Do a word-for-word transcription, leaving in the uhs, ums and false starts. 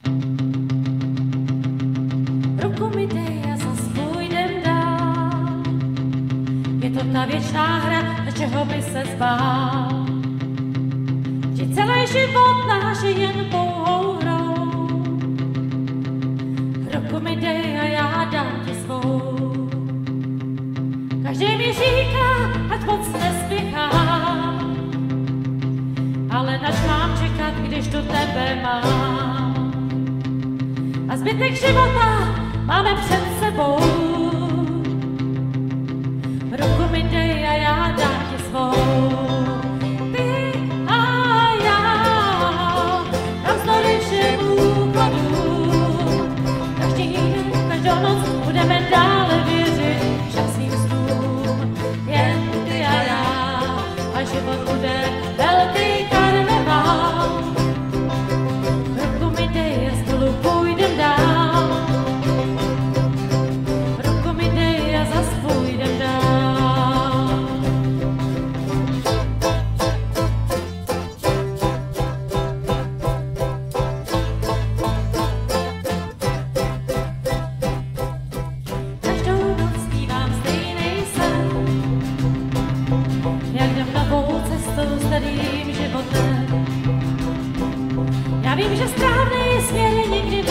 Ruku mi dej a zas půjdem dál. Je to ta věčná hra, na čeho by se zbál. Že celý život náš je jen pouhou hrou. Ruku mi dej a já dám ti svou. Každý mi říká, ať moc nespěchám, ale nač mám čekat, když do tebe mám. A zbytek života máme před sebou. Ruku mi dej a já dám ti svou. Ty a já, navzdory všem úkolům. Každý den, každou noc budeme dále věřit šťastným snům. Jen ty a já, a život bude velký karneval. Ruku mi dej a spolu půjdem dál. Ruku mi dej a zas půjdem dál. Každou noc zpívám stejnej sen, jak jdem novou cestou starým životem. Já vím, že správný směr je nikdy